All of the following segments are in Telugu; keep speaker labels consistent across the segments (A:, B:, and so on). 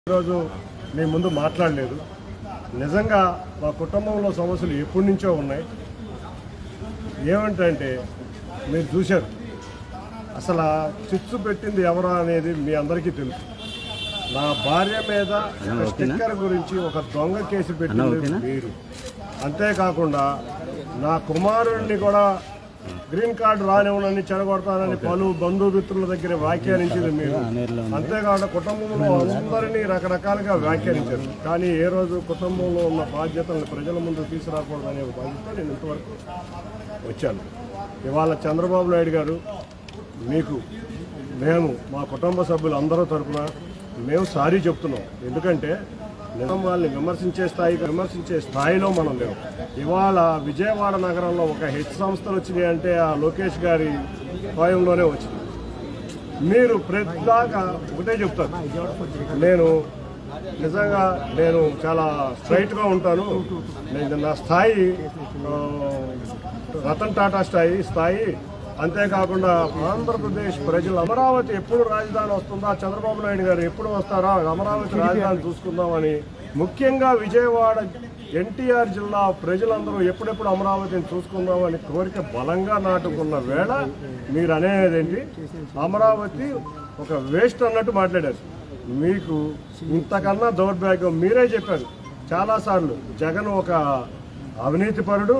A: ఈరోజు మీ ముందు మాట్లాడలేదు. నిజంగా మా కుటుంబంలో సమస్యలు ఎప్పటి నుంచో ఉన్నాయి. ఏమంటే మీరు చూశారు, అసలు చిచ్చు పెట్టింది ఎవరా అనేది మీ అందరికీ తెలుసు. నా భార్య మీద స్టిక్కర్ గురించి ఒక దొంగ కేసు పెట్టింది మీరు. అంతేకాకుండా నా కుమారుడిని కూడా గ్రీన్ కార్డు రానివ్వనని చెడగొడతానని పలు బంధుమిత్రుల దగ్గర వ్యాఖ్యానించింది మీరు. అంతేకాకుండా కుటుంబంలో అందరినీ రకరకాలుగా వ్యాఖ్యానించారు. కానీ ఏ రోజు కుటుంబంలో ఉన్న బాధ్యతలను ప్రజల ముందు తీసుకురాకూడదనే బాధ్యత నేను ఇంతవరకు వచ్చాను. ఇవాళ చంద్రబాబు నాయుడు గారు, మీకు మేము మా కుటుంబ సభ్యులు అందరూ తరఫున మేము సారీ చెప్తున్నాం. ఎందుకంటే వాళ్ళని విమర్శించే స్థాయిలో మనం లేవు. ఇవాళ విజయవాడ నగరంలో ఒక హెచ్ సంస్థలు వచ్చినాయి అంటే ఆ లోకేష్ గారి స్వయంలోనే వచ్చింది. మీరు ప్రతిదాకా ఒకటే చెప్తారు, నేను చాలా స్ట్రైట్గా ఉంటాను, నా స్థాయి రతన్ టాటా స్థాయి. అంతేకాకుండా ఆంధ్రప్రదేశ్ ప్రజలు అమరావతి ఎప్పుడు రాజధాని వస్తుందా, చంద్రబాబు నాయుడు గారు ఎప్పుడు వస్తారా, అమరావతి రాజధాని చూసుకుందామని, ముఖ్యంగా విజయవాడ ఎన్టీఆర్ జిల్లా ప్రజలందరూ ఎప్పుడెప్పుడు అమరావతిని చూసుకుందామని కోరిక బలంగా నాటుకున్న వేళ మీరు అనేదేంటి, అమరావతి ఒక వేస్ట్ అన్నట్టు మాట్లాడారు. మీకు ఇంతకన్నా దౌర్భాగ్యం మీరే చెప్పారు చాలాసార్లు. జగన్ ఒక అవినీతిపరుడు,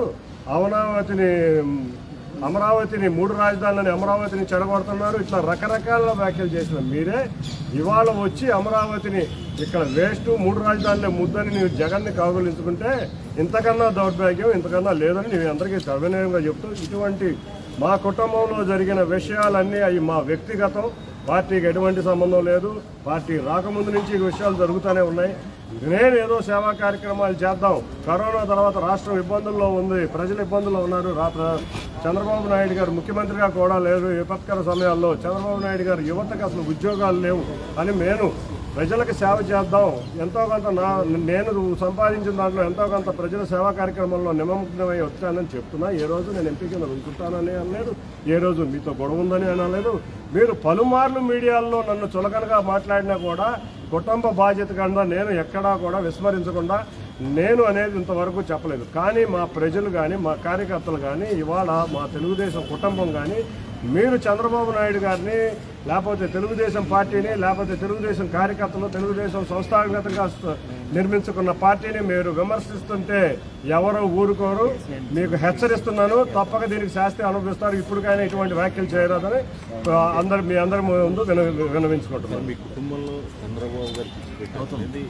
A: అమరావతిని 3 రాజధానులని అమరావతిని చెడగొడుతున్నారు, ఇట్లా రకరకాల వ్యాఖ్యలు చేసిన మీరే ఇవాళ వచ్చి అమరావతిని ఇక్కడ వేస్ట్ 3 రాజధానులే ముద్దని నీవు జగన్ని కౌగులించుకుంటే ఇంతకన్నా దౌర్భాగ్యం ఇంతకన్నా లేదని నేను అందరికీ సవినయంగా చెప్తూ, ఇటువంటి మా కుటుంబంలో జరిగిన విషయాలన్నీ అవి మా వ్యక్తిగతం, పార్టీకి ఎటువంటి సంబంధం లేదు. పార్టీ రాకముందు నుంచి ఈ విషయాలు జరుగుతూనే ఉన్నాయి. నేను ఏదో సేవా కార్యక్రమాలు చేద్దాం, కరోనా తర్వాత రాష్ట్రం ఇబ్బందుల్లో ఉంది, ప్రజలు ఇబ్బందుల్లో ఉన్నారు, చంద్రబాబు నాయుడు గారు ముఖ్యమంత్రిగా కూడా లేరు, విపత్కర సమయాల్లో చంద్రబాబు నాయుడు గారు యువతకు అసలు ఉద్యోగాలు లేవు అని నేను ప్రజలకు సేవ చేద్దాం, ఎంతో కొంత నేను సంపాదించిన దాంట్లో ఎంతో కొంత ప్రజల సేవా కార్యక్రమంలో నిమగ్నమై వచ్చానని చెప్తున్నా. ఏ రోజు నేను ఎంపీ కింద ఉంచుతానని అనలేదు, ఏ రోజు మీతో గొడవ ఉందని అనలేదు. మీరు పలుమార్లు మీడియాల్లో నన్ను చులకనగా మాట్లాడినా కూడా కుటుంబ బాధ్యత కన్నా నేను ఎక్కడా కూడా విస్మరించకుండా నేను అనేది ఇంతవరకు చెప్పలేదు. కానీ మా ప్రజలు కానీ మా కార్యకర్తలు కానీ ఇవాళ మా తెలుగుదేశం కుటుంబం కానీ మీరు చంద్రబాబు నాయుడు గారిని, లేకపోతే తెలుగుదేశం పార్టీని, లేకపోతే తెలుగుదేశం కార్యకర్తలు, తెలుగుదేశం సంస్థాగతంగా నిర్మించుకున్న పార్టీని మీరు విమర్శిస్తుంటే ఎవరో ఊరుకోరు. మీకు హెచ్చరిస్తున్నాను, తప్పక దీనికి శాస్తి అనుభవిస్తారు. ఇప్పటికైనా ఇటువంటి వ్యాఖ్యలు చేయరాదని మీ అందరి ముందు విన్నవించుకుంటున్నాను.
B: మీ కుటుంబంలో చంద్రబాబు గారికి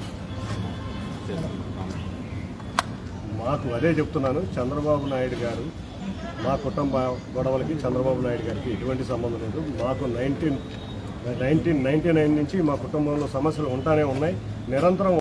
A: మాకు అదే చెప్తున్నాను, చంద్రబాబు నాయుడు గారు మా కుటుంబ గొడవలకి చంద్రబాబు నాయుడు గారికి ఎటువంటి సంబంధం లేదు. మాకు 1999 నుంచి మా కుటుంబంలో సమస్యలు ఉంటానే ఉన్నాయి, నిరంతరం